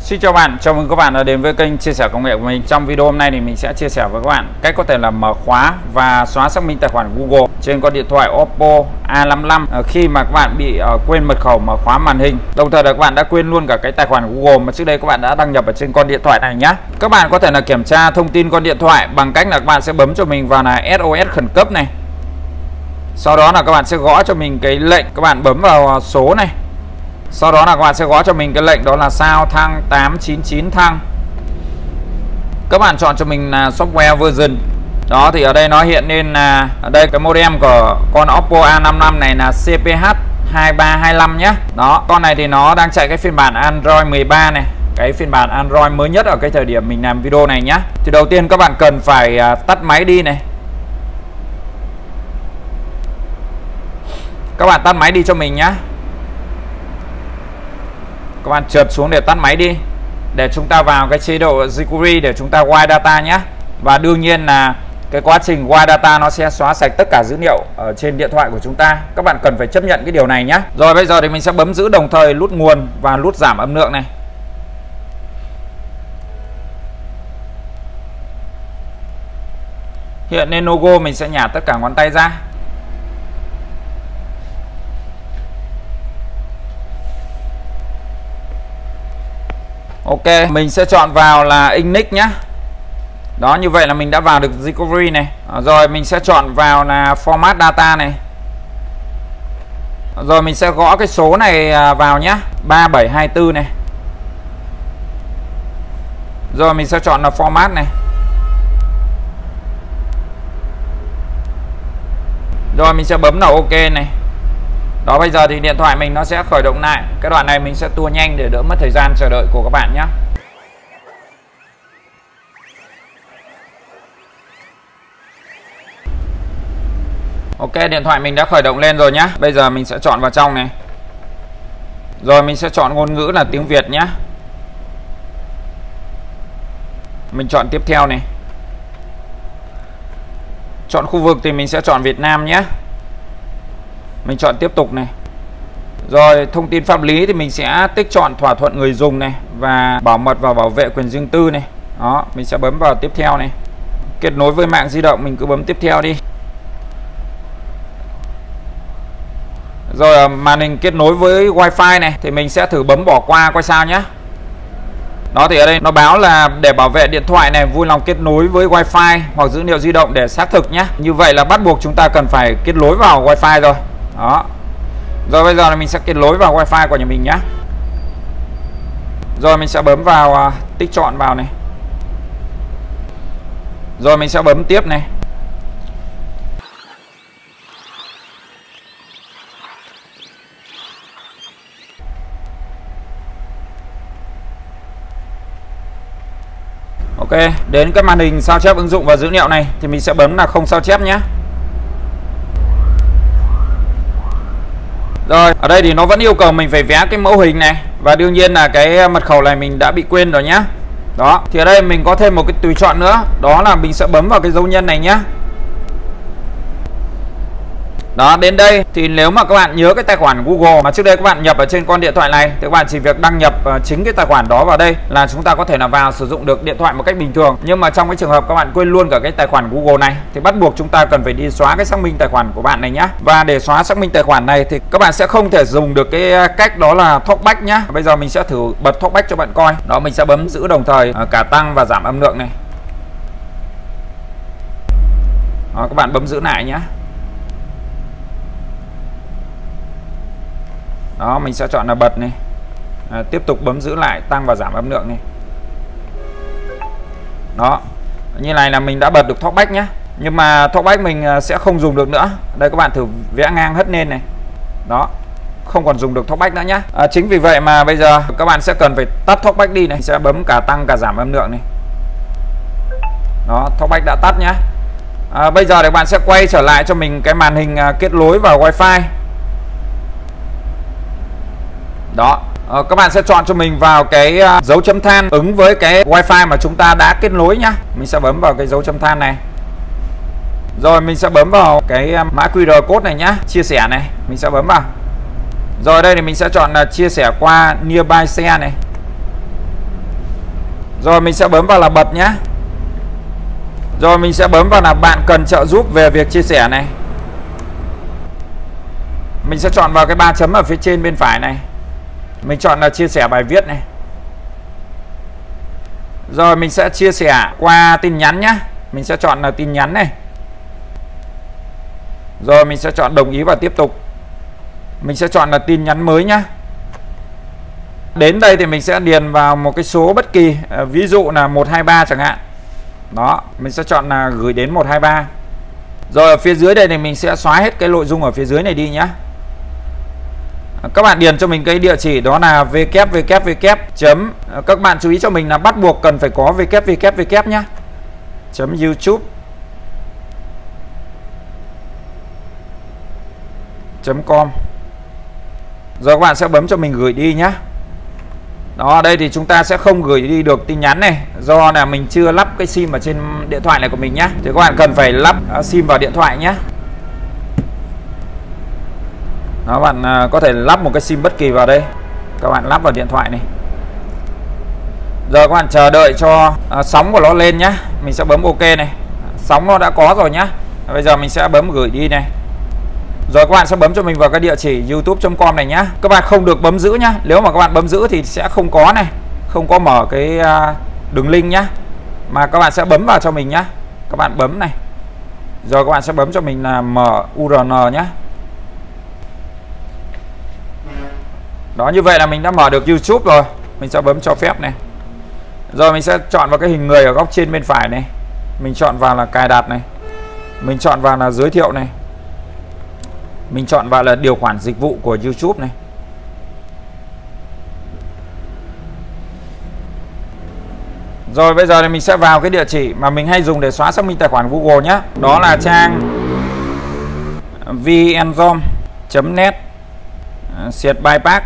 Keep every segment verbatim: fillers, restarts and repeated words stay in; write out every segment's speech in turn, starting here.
Xin chào bạn, chào mừng các bạn đã đến với kênh chia sẻ công nghệ của mình. Trong video hôm nay thì mình sẽ chia sẻ với các bạn cách có thể là mở khóa và xóa xác minh tài khoản Google trên con điện thoại Oppo A năm mươi lăm khi mà các bạn bị uh, quên mật khẩu mở khóa màn hình. Đồng thời là các bạn đã quên luôn cả cái tài khoản Google mà trước đây các bạn đã đăng nhập ở trên con điện thoại này nhé. Các bạn có thể là kiểm tra thông tin con điện thoại bằng cách là các bạn sẽ bấm cho mình vào là ét o ét khẩn cấp này. Sau đó là các bạn sẽ gõ cho mình cái lệnh, các bạn bấm vào số này. Sau đó là các bạn sẽ gõ cho mình cái lệnh đó là sao thăng tám chín chín thăng. Các bạn chọn cho mình là software version. Đó thì ở đây nó hiện lên là ở đây cái modem của con Oppo A năm mươi lăm này là C P H hai ba hai lăm nhé. Đó, con này thì nó đang chạy cái phiên bản Android mười ba này, cái phiên bản Android mới nhất ở cái thời điểm mình làm video này nhé. Thì đầu tiên các bạn cần phải tắt máy đi này. Các bạn tắt máy đi cho mình nhé. Các bạn trượt xuống để tắt máy đi, để chúng ta vào cái chế độ Recovery để chúng ta wipe data nhé. Và đương nhiên là cái quá trình wipe data nó sẽ xóa sạch tất cả dữ liệu ở trên điện thoại của chúng ta. Các bạn cần phải chấp nhận cái điều này nhé. Rồi bây giờ thì mình sẽ bấm giữ đồng thời nút nguồn và nút giảm âm lượng này. Hiện lên logo, mình sẽ nhả tất cả ngón tay ra. Ok, mình sẽ chọn vào là Inix nhé. Đó, như vậy là mình đã vào được Recovery này. Rồi mình sẽ chọn vào là Format Data này. Rồi mình sẽ gõ cái số này vào nhé, ba bảy hai tư này. Rồi mình sẽ chọn là Format này. Rồi mình sẽ bấm vào OK này. Đó, bây giờ thì điện thoại mình nó sẽ khởi động lại. Cái đoạn này mình sẽ tua nhanh để đỡ mất thời gian chờ đợi của các bạn nhé. Ok, điện thoại mình đã khởi động lên rồi nhé. Bây giờ mình sẽ chọn vào trong này. Rồi mình sẽ chọn ngôn ngữ là tiếng Việt nhé. Mình chọn tiếp theo này. Chọn khu vực thì mình sẽ chọn Việt Nam nhé. Mình chọn tiếp tục này. Rồi thông tin pháp lý thì mình sẽ tích chọn thỏa thuận người dùng này và bảo mật và bảo vệ quyền riêng tư này. Đó, mình sẽ bấm vào tiếp theo này. Kết nối với mạng di động mình cứ bấm tiếp theo đi. Rồi màn hình kết nối với Wi-Fi này thì mình sẽ thử bấm bỏ qua coi sao nhé. Đó thì ở đây nó báo là để bảo vệ điện thoại này vui lòng kết nối với Wi-Fi hoặc dữ liệu di động để xác thực nhé. Như vậy là bắt buộc chúng ta cần phải kết nối vào Wi-Fi rồi. Đó. Rồi bây giờ là mình sẽ kết nối vào Wi-Fi của nhà mình nhé. Rồi mình sẽ bấm vào uh, tích chọn vào này. Rồi mình sẽ bấm tiếp này. Ok, đến cái màn hình sao chép ứng dụng và dữ liệu này thì mình sẽ bấm là không sao chép nhé. Rồi, ở đây thì nó vẫn yêu cầu mình phải vẽ cái mẫu hình này. Và đương nhiên là cái mật khẩu này mình đã bị quên rồi nhé. Đó, thì ở đây mình có thêm một cái tùy chọn nữa. Đó là mình sẽ bấm vào cái dấu nhân này nhé. Đó, đến đây thì nếu mà các bạn nhớ cái tài khoản Google mà trước đây các bạn nhập ở trên con điện thoại này thì các bạn chỉ việc đăng nhập uh, chính cái tài khoản đó vào đây là chúng ta có thể là vào sử dụng được điện thoại một cách bình thường. Nhưng mà trong cái trường hợp các bạn quên luôn cả cái tài khoản Google này thì bắt buộc chúng ta cần phải đi xóa cái xác minh tài khoản của bạn này nhé. Và để xóa xác minh tài khoản này thì các bạn sẽ không thể dùng được cái cách đó là talkback nhé. Bây giờ mình sẽ thử bật talkback cho bạn coi. Đó, mình sẽ bấm giữ đồng thời uh, cả tăng và giảm âm lượng này. Đó, các bạn bấm giữ lại nhé. Đó, mình sẽ chọn là bật này. À, tiếp tục bấm giữ lại tăng và giảm âm lượng này. Đó, như này là mình đã bật được talkback nhé. Nhưng mà talkback mình sẽ không dùng được nữa. Đây các bạn thử vẽ ngang hất lên này. Đó, không còn dùng được talkback nữa nhé. À, chính vì vậy mà bây giờ các bạn sẽ cần phải tắt talkback đi này. Sẽ bấm cả tăng cả giảm âm lượng này. Đó, talkback đã tắt nhé. À, bây giờ thì các bạn sẽ quay trở lại cho mình cái màn hình à, kết nối vào Wi-Fi. Đó, à, các bạn sẽ chọn cho mình vào cái uh, dấu chấm than ứng với cái Wi-Fi mà chúng ta đã kết nối nhá. Mình sẽ bấm vào cái dấu chấm than này. Rồi mình sẽ bấm vào cái uh, mã quy rờ code này nhá, chia sẻ này, mình sẽ bấm vào. Rồi đây thì mình sẽ chọn là chia sẻ qua Nearby Share này. Rồi mình sẽ bấm vào là bật nhá. Rồi mình sẽ bấm vào là bạn cần trợ giúp về việc chia sẻ này. Mình sẽ chọn vào cái ba chấm ở phía trên bên phải này. Mình chọn là chia sẻ bài viết này. Rồi mình sẽ chia sẻ qua tin nhắn nhá. Mình sẽ chọn là tin nhắn này. Rồi mình sẽ chọn đồng ý và tiếp tục. Mình sẽ chọn là tin nhắn mới nhá. Đến đây thì mình sẽ điền vào một cái số bất kỳ, ví dụ là một hai ba chẳng hạn. Đó, mình sẽ chọn là gửi đến một hai ba. Rồi ở phía dưới đây thì mình sẽ xóa hết cái nội dung ở phía dưới này đi nhá. Các bạn điền cho mình cái địa chỉ đó là www chấm, các bạn chú ý cho mình là bắt buộc cần phải có www nhá. Chấm youtube chấm com. Rồi các bạn sẽ bấm cho mình gửi đi nhá. Đó, đây thì chúng ta sẽ không gửi đi được tin nhắn này, do là mình chưa lắp cái sim ở trên điện thoại này của mình nhá. Thì các bạn cần phải lắp sim vào điện thoại nhá. Đó, bạn có thể lắp một cái sim bất kỳ vào đây. Các bạn lắp vào điện thoại này. Giờ các bạn chờ đợi cho à, sóng của nó lên nhá. Mình sẽ bấm ok này. Sóng nó đã có rồi nhá. Bây giờ mình sẽ bấm gửi đi này. Rồi các bạn sẽ bấm cho mình vào cái địa chỉ youtube chấm com này nhá. Các bạn không được bấm giữ nhá. Nếu mà các bạn bấm giữ thì sẽ không có này, không có mở cái uh, đường link nhá. Mà các bạn sẽ bấm vào cho mình nhá. Các bạn bấm này. Rồi các bạn sẽ bấm cho mình là mở u rờ en nhá. Đó, như vậy là mình đã mở được YouTube rồi. Mình sẽ bấm cho phép này. Rồi mình sẽ chọn vào cái hình người ở góc trên bên phải này. Mình chọn vào là cài đặt này. Mình chọn vào là giới thiệu này. Mình chọn vào là điều khoản dịch vụ của YouTube này. Rồi bây giờ thì mình sẽ vào cái địa chỉ mà mình hay dùng để xóa xác minh tài khoản Google nhé. Đó là trang vnzom chấm net siết bypass.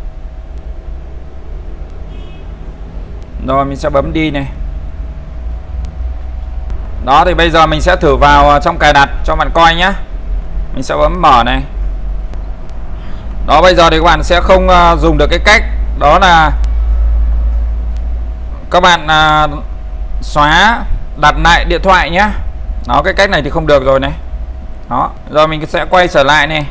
Rồi mình sẽ bấm đi này. Đó, thì bây giờ mình sẽ thử vào trong cài đặt cho bạn coi nhé. Mình sẽ bấm mở này. Đó, bây giờ thì các bạn sẽ không uh, dùng được cái cách đó là các bạn uh, xóa đặt lại điện thoại nhé. Đó, cái cách này thì không được rồi này. Đó, rồi mình sẽ quay trở lại này.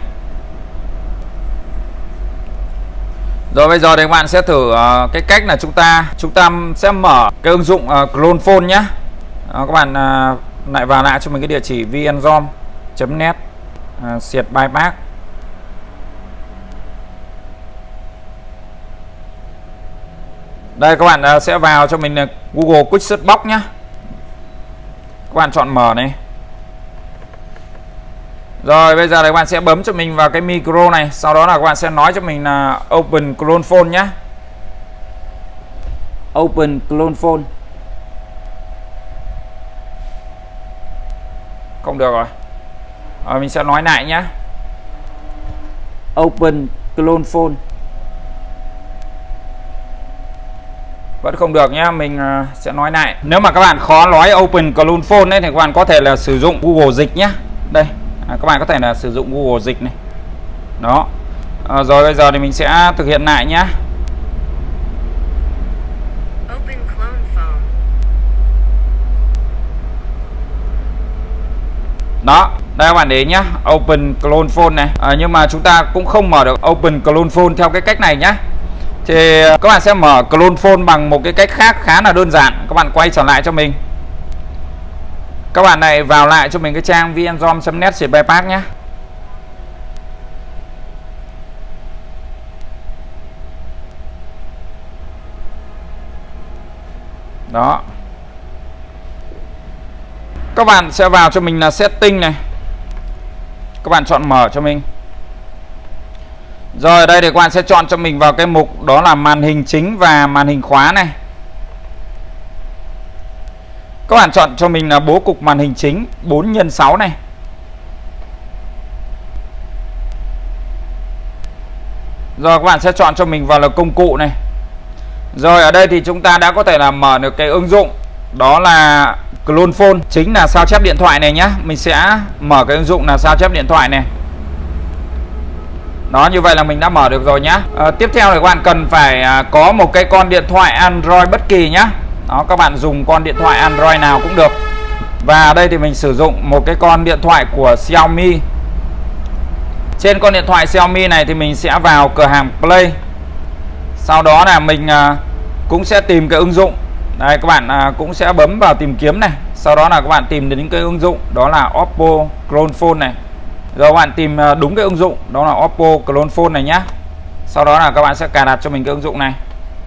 Rồi bây giờ thì các bạn sẽ thử uh, cái cách là chúng ta chúng ta sẽ mở cái ứng dụng uh, Clone Phone nhé. Đó, các bạn uh, lại vào lại cho mình cái địa chỉ vnzom chấm net uh, siết bypass. Đây, các bạn uh, sẽ vào cho mình uh, Google Quick Search Box nhé. Các bạn chọn mở này. Rồi bây giờ thì các bạn sẽ bấm cho mình vào cái micro này. Sau đó là các bạn sẽ nói cho mình là Open Clone Phone nhé. Open Clone Phone. Không được rồi. Rồi mình sẽ nói lại nhé. Open Clone Phone. Vẫn không được nhé. Mình sẽ nói lại. Nếu mà các bạn khó nói Open Clone Phone ấy, thì các bạn có thể là sử dụng Google Dịch nhé. Đây. À, các bạn có thể là sử dụng Google Dịch này. Đó. À, rồi bây giờ thì mình sẽ thực hiện lại nhé. Đó, đây các bạn để ý nhá, Open Clone Phone này. À, nhưng mà chúng ta cũng không mở được Open Clone Phone theo cái cách này nhá. Thì các bạn sẽ mở Clone Phone bằng một cái cách khác khá là đơn giản. Các bạn quay trở lại cho mình. Các bạn này vào lại cho mình cái trang vnzom chấm net siết bypass nhé. Đó. Các bạn sẽ vào cho mình là setting này. Các bạn chọn mở cho mình. Rồi ở đây thì các bạn sẽ chọn cho mình vào cái mục đó là màn hình chính và màn hình khóa này. Các bạn chọn cho mình là bố cục màn hình chính bốn nhân sáu này. Rồi các bạn sẽ chọn cho mình vào là công cụ này. Rồi ở đây thì chúng ta đã có thể là mở được cái ứng dụng đó là Clone Phone, chính là sao chép điện thoại này nhá. Mình sẽ mở cái ứng dụng là sao chép điện thoại này. Đó, như vậy là mình đã mở được rồi nhá. à, Tiếp theo thì các bạn cần phải à, có một cái con điện thoại Android bất kỳ nhá. Đó, các bạn dùng con điện thoại Android nào cũng được. Và ở đây thì mình sử dụng một cái con điện thoại của Xiaomi. Trên con điện thoại Xiaomi này thì mình sẽ vào cửa hàng Play. Sau đó là mình cũng sẽ tìm cái ứng dụng. Đây, các bạn cũng sẽ bấm vào tìm kiếm này. Sau đó là các bạn tìm đến cái ứng dụng đó là Oppo Clone Phone này. Rồi các bạn tìm đúng cái ứng dụng đó là Oppo Clone Phone này nhá. Sau đó là các bạn sẽ cài đặt cho mình cái ứng dụng này.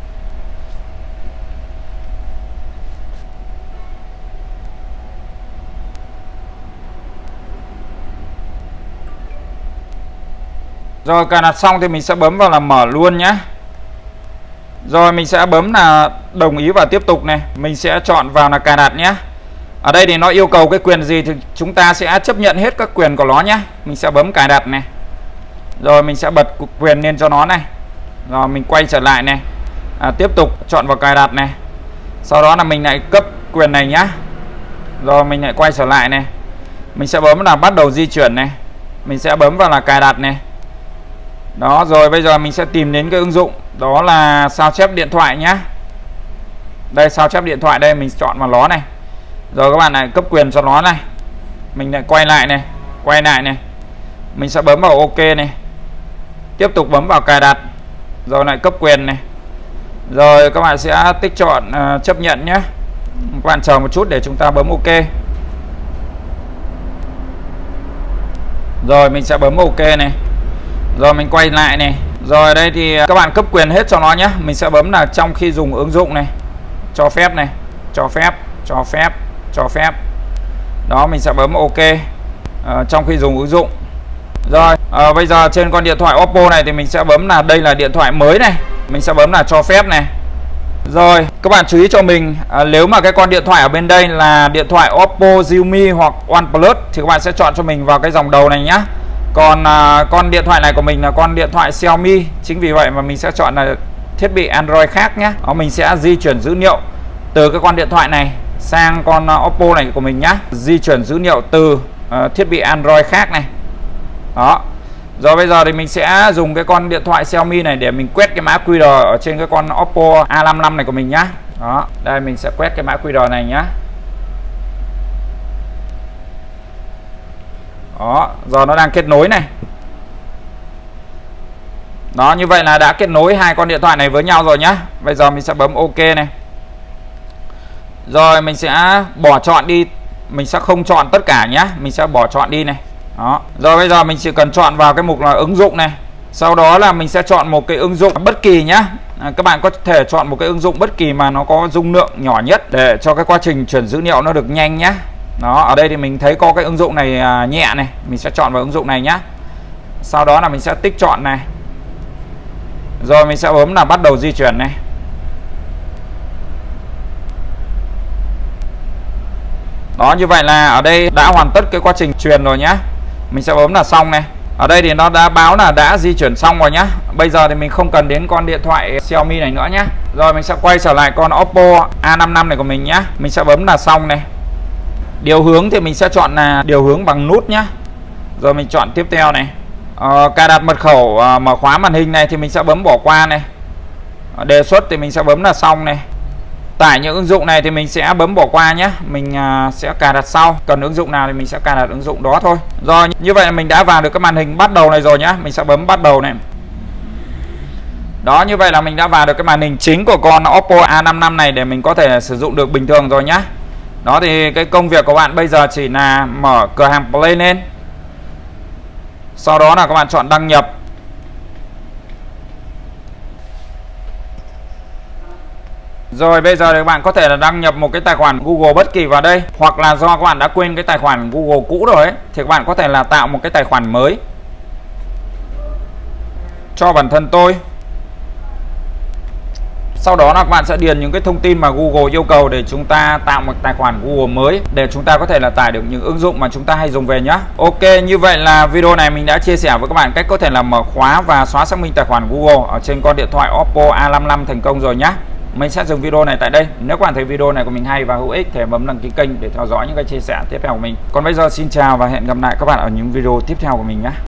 Rồi cài đặt xong thì mình sẽ bấm vào là mở luôn nhé. Rồi mình sẽ bấm là đồng ý và tiếp tục này. Mình sẽ chọn vào là cài đặt nhé. Ở đây thì nó yêu cầu cái quyền gì thì chúng ta sẽ chấp nhận hết các quyền của nó nhé. Mình sẽ bấm cài đặt này. Rồi mình sẽ bật quyền lên cho nó này. Rồi mình quay trở lại này. à, Tiếp tục chọn vào cài đặt này. Sau đó là mình lại cấp quyền này nhá. Rồi mình lại quay trở lại này. Mình sẽ bấm là bắt đầu di chuyển này. Mình sẽ bấm vào là cài đặt này. Đó, rồi bây giờ mình sẽ tìm đến cái ứng dụng đó là sao chép điện thoại nhá. Đây, sao chép điện thoại đây, mình chọn vào nó này. Rồi các bạn lại cấp quyền cho nó này. Mình lại quay lại này, quay lại này. Mình sẽ bấm vào OK này. Tiếp tục bấm vào cài đặt. Rồi lại cấp quyền này. Rồi các bạn sẽ tích chọn uh, chấp nhận nhé. Các bạn chờ một chút để chúng ta bấm OK. Rồi mình sẽ bấm OK này. Rồi mình quay lại này. Rồi đây thì các bạn cấp quyền hết cho nó nhé. Mình sẽ bấm là trong khi dùng ứng dụng này. Cho phép này. Cho phép. Cho phép. Cho phép. Đó, mình sẽ bấm OK uh, trong khi dùng ứng dụng. Rồi uh, bây giờ trên con điện thoại Oppo này thì mình sẽ bấm là đây là điện thoại mới này. Mình sẽ bấm là cho phép này. Rồi các bạn chú ý cho mình, uh, nếu mà cái con điện thoại ở bên đây là điện thoại Oppo, Xiaomi hoặc OnePlus thì các bạn sẽ chọn cho mình vào cái dòng đầu này nhá. Còn uh, con điện thoại này của mình là con điện thoại Xiaomi. Chính vì vậy mà mình sẽ chọn là thiết bị Android khác nhé. Đó, mình sẽ di chuyển dữ liệu từ cái con điện thoại này sang con uh, Oppo này của mình nhá. Di chuyển dữ liệu từ uh, thiết bị Android khác này. Đó. Rồi bây giờ thì mình sẽ dùng cái con điện thoại Xiaomi này để mình quét cái mã quy rờ ở trên cái con Oppo A năm mươi lăm này của mình nhá. Đó, đây mình sẽ quét cái mã quy rờ này nhá. Đó, giờ nó đang kết nối này. Đó, như vậy là đã kết nối hai con điện thoại này với nhau rồi nhá. Bây giờ mình sẽ bấm OK này. Rồi mình sẽ bỏ chọn đi. Mình sẽ không chọn tất cả nhá. Mình sẽ bỏ chọn đi này. Đó. Rồi bây giờ mình chỉ cần chọn vào cái mục là ứng dụng này. Sau đó là mình sẽ chọn một cái ứng dụng bất kỳ nhá. à, Các bạn có thể chọn một cái ứng dụng bất kỳ mà nó có dung lượng nhỏ nhất để cho cái quá trình chuyển dữ liệu nó được nhanh nhá. Đó, ở đây thì mình thấy có cái ứng dụng này à, nhẹ này. Mình sẽ chọn vào ứng dụng này nhá. Sau đó là mình sẽ tích chọn này. Rồi mình sẽ bấm là bắt đầu di chuyển này. Đó, như vậy là ở đây đã hoàn tất cái quá trình truyền rồi nhá. Mình sẽ bấm là xong này. Ở đây thì nó đã báo là đã di chuyển xong rồi nhá. Bây giờ thì mình không cần đến con điện thoại Xiaomi này nữa nhá. Rồi mình sẽ quay trở lại con Oppo A năm mươi lăm này của mình nhá. Mình sẽ bấm là xong này. Điều hướng thì mình sẽ chọn là điều hướng bằng nút nhá. Rồi mình chọn tiếp theo này. ờ, Cài đặt mật khẩu uh, mở khóa màn hình này thì mình sẽ bấm bỏ qua này. ờ, Đề xuất thì mình sẽ bấm là xong này. Tải những ứng dụng này thì mình sẽ bấm bỏ qua nhé. Mình uh, sẽ cài đặt sau. Cần ứng dụng nào thì mình sẽ cài đặt ứng dụng đó thôi. Rồi, như vậy là mình đã vào được cái màn hình bắt đầu này rồi nhá. Mình sẽ bấm bắt đầu này. Đó, như vậy là mình đã vào được cái màn hình chính của con Oppo A năm mươi lăm này để mình có thể sử dụng được bình thường rồi nhá. Đó, thì cái công việc của bạn bây giờ chỉ là mở cửa hàng Play lên. Sau đó là các bạn chọn đăng nhập. Rồi bây giờ thì các bạn có thể là đăng nhập một cái tài khoản Google bất kỳ vào đây. Hoặc là do các bạn đã quên cái tài khoản Google cũ rồi ấy, thì các bạn có thể là tạo một cái tài khoản mới cho bản thân tôi. Sau đó là các bạn sẽ điền những cái thông tin mà Google yêu cầu để chúng ta tạo một tài khoản Google mới, để chúng ta có thể là tải được những ứng dụng mà chúng ta hay dùng về nhá. Ok, như vậy là video này mình đã chia sẻ với các bạn cách có thể là mở khóa và xóa xác minh tài khoản Google ở trên con điện thoại Oppo A năm mươi lăm thành công rồi nhá. Mình sẽ dừng video này tại đây. Nếu các bạn thấy video này của mình hay và hữu ích thì bấm đăng ký kênh để theo dõi những cái chia sẻ tiếp theo của mình. Còn bây giờ xin chào và hẹn gặp lại các bạn ở những video tiếp theo của mình nhé.